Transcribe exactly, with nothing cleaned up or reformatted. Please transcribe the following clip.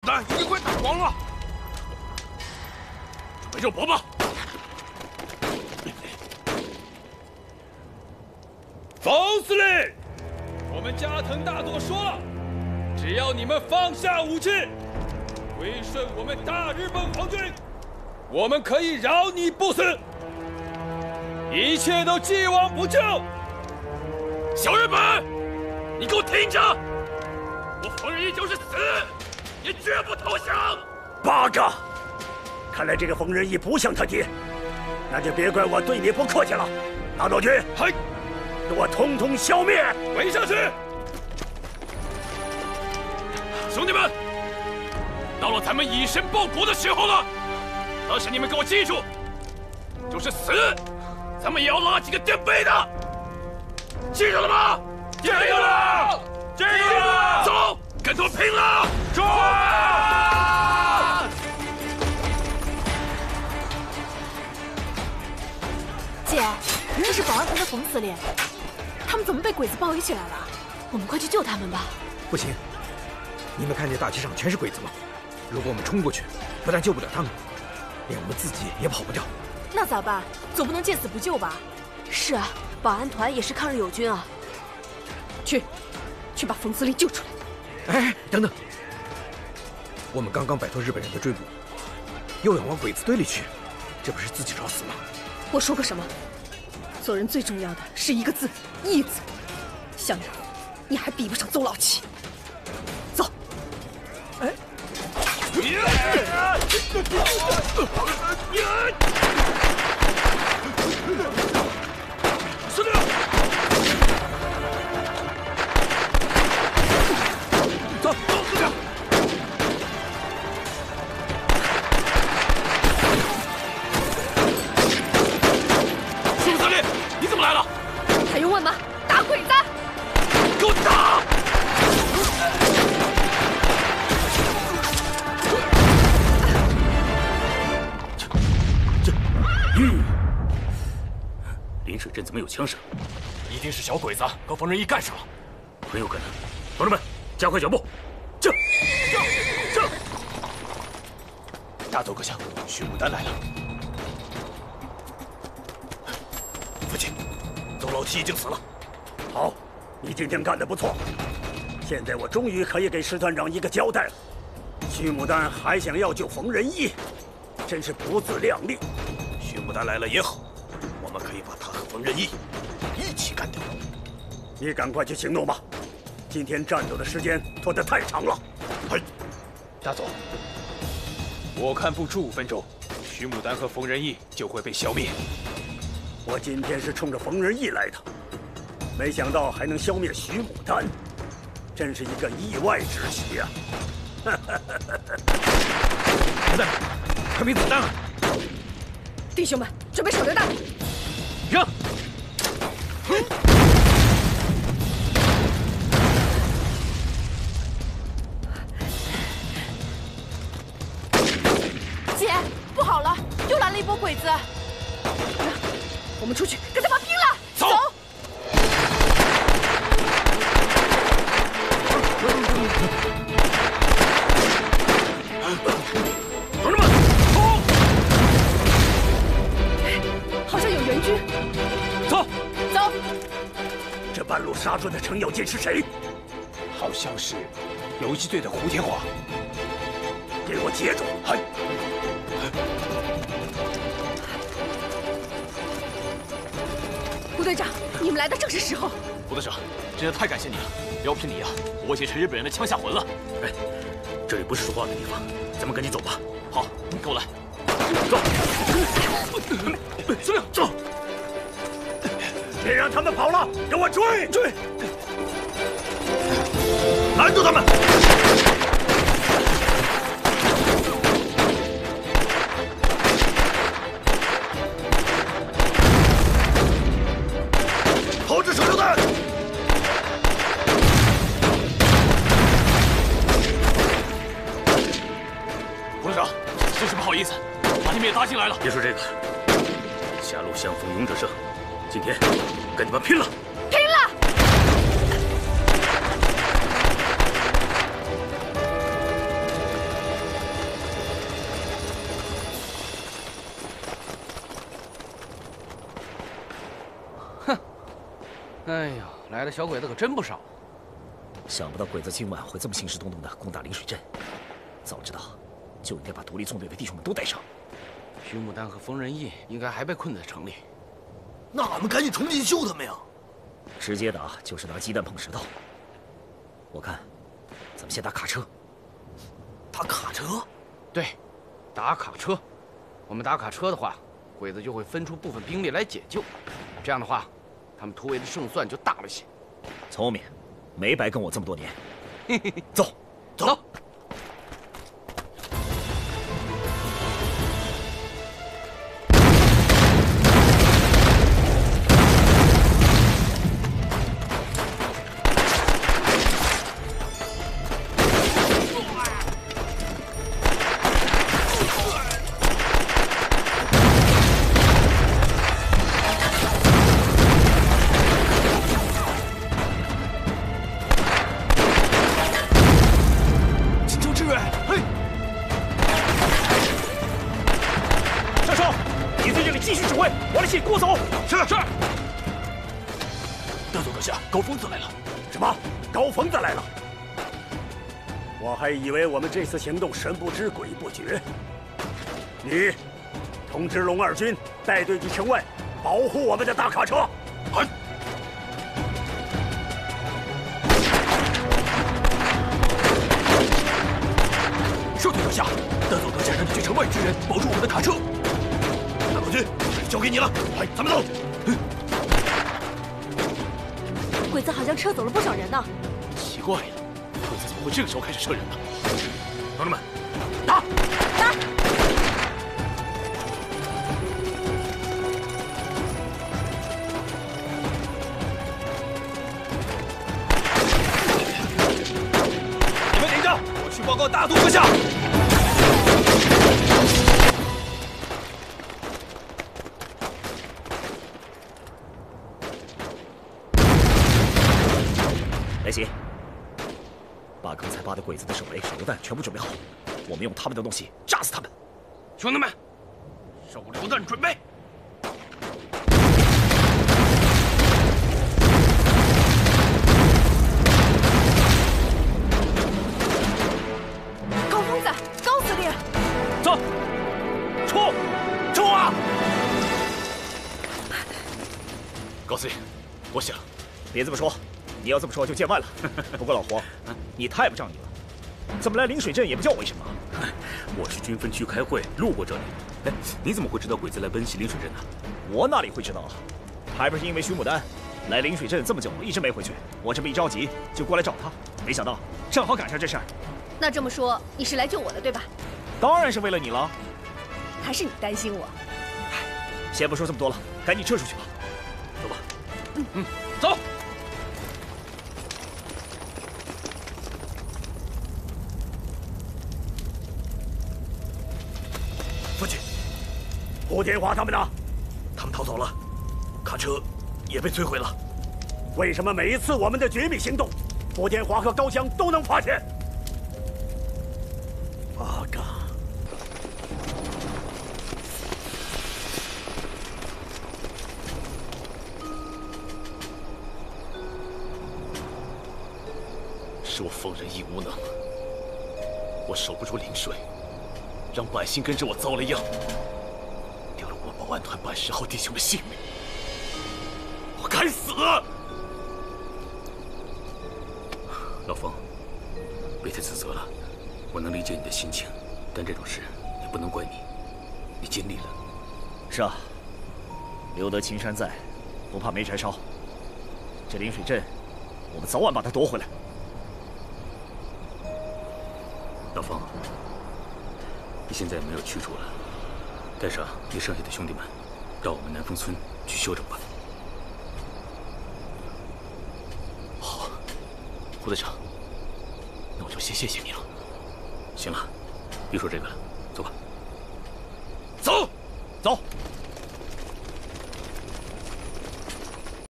弹已经快打光了，准备肉搏吧。 冯司令，我们加藤大佐说了，只要你们放下武器，归顺我们大日本皇军，我们可以饶你不死，一切都既往不咎。 小日本，你给我听着！我冯仁义就是死，也绝不投降。 八嘎！看来这个冯仁义不像他爹，那就别怪我对你不客气了。大岛军， 嘿， 给我统统消灭！ 围上去！ 兄弟们，到了咱们以身报国的时候了。但是你们给我记住，就是死，咱们也要拉几个垫背的。记住了吗？ 记住了，记住了。 走，跟他们拼了！ 冲！ 姐，这是保安团的冯司令，他们怎么被鬼子包围起来了？我们快去救他们吧！ 不行，你们看见大街上全是鬼子吗？如果我们冲过去，不但救不了他们，连我们自己也跑不掉。 那咋办？总不能见死不救吧？是啊，保安团也是抗日友军啊。去，去把冯司令救出来！ 哎，等等，我们刚刚摆脱日本人的追捕，又要往鬼子堆里去，这不是自己找死吗？ 我说过什么？做人最重要的是一个字“义”字。向阳，你还比不上邹老七。走。哎。 司令，走，走，司令。副司令，你怎么来了？ 还用问吗？打鬼子！ 给我打！这，这，嗯，临水镇怎么有枪声？一定是小鬼子和冯仁义干上了，很有可能。同志们，加快脚步！这，这，这！大佐阁下，徐牡丹来了。父亲，邹老七已经死了。 好，你今天干得不错。现在我终于可以给师团长一个交代了。徐牡丹还想要救冯仁义，真是不自量力。 徐牡丹来了也好，我们可以把他和冯仁义一起干掉。 你赶快去行动吧，今天战斗的时间拖得太长了。 嘿，大佐，我看不出五分钟，徐牡丹和冯仁义就会被消灭。 我今天是冲着冯仁义来的，没想到还能消灭徐牡丹，真是一个意外之喜呀！ 子弹，快没子弹了！ 弟兄们，准备手榴弹！ 扔！ 姐，不好了，又来了一波鬼子！我们出去跟他们拼了！ 走！同志们，冲！ 好像有援军。 走， 走。 这半路杀出的程咬金是谁？ 好像是游击队的胡天华。 给我接住！ 嗨！ 胡队长，你们来的正是时候。 胡队长，真的太感谢你了！饶凭你啊，我已经是日本人的枪下魂了。哎，这里不是说话的地方，咱们赶紧走吧。好，你跟我来。走。司令，走。 别让他们跑了，给我追！ 追！拦住他们！投掷手榴弹！胡队长，真是不好意思，把你们也搭进来了。别说这个，狭路相逢勇者胜，今天跟你们拼了！ 拼了！ 哎呦，来的小鬼子可真不少。 想不到鬼子今晚会这么兴师动众的攻打灵水镇，早知道就应该把独立纵队的弟兄们都带上。 徐牡丹和冯仁义应该还被困在城里， 那俺们赶紧冲进去救他们呀！直接打就是拿鸡蛋碰石头。我看，咱们先打卡车。打卡车？ 对，打卡车。我们打卡车的话，鬼子就会分出部分兵力来解救，这样的话，他们突围的胜算就大了些。 聪明，没白跟我这么多年。走，走。走以为我们这次行动神不知鬼不觉，你通知龙二军带队去城外保护我们的大卡车。 好。 是队阁下，德佐阁下让你去城外支援，保住我们的卡车。大老军，交给你了，快，咱们走。 鬼子好像撤走了不少人呢。 奇怪了，鬼子怎么会这个时候开始撤人呢？兄弟们，打！ 打！ 你们领着，我去报告大都阁下。 来袭！把刚才扒的鬼子的手雷、手榴弹全部准备好，我们用他们的东西炸死他们。 兄弟们，手榴弹准备！ 高疯子，高司令， 走，冲，冲啊！ 高司令，我想， 别这么说。你要这么说就见外了。不过老胡，你太不仗义了，怎么来灵水镇也不叫我一声啊？ 我去军分区开会，路过这里。哎，你怎么会知道鬼子来奔袭灵水镇呢？ 我哪里会知道啊？还不是因为徐牡丹来灵水镇这么久，一直没回去，我这么一着急就过来找他，没想到正好赶上这事儿。 那这么说，你是来救我的对吧？ 当然是为了你了。 还是你担心我？ 先不说这么多了，赶紧撤出去吧。 走吧。 嗯嗯，走。 父亲， 胡天华他们呢？ 他们逃走了，卡车也被摧毁了。 为什么每一次我们的绝密行动，胡天华和高翔都能发现？八嘎！ 是我冯仁义无能，我守不住灵水。让百姓跟着我遭了殃，丢了我保安团百十号弟兄的性命，我该死！老冯，别太自责了，我能理解你的心情，但这种事也不能怪你，你尽力了。 是啊，留得青山在，不怕没柴烧。这灵水镇，我们早晚把它夺回来。 老冯。你现在也没有去处了，带上你剩下的兄弟们，到我们南风村去休整吧。好，胡队长，那我就先谢谢你了。行了，别说这个了，走吧。 走，走。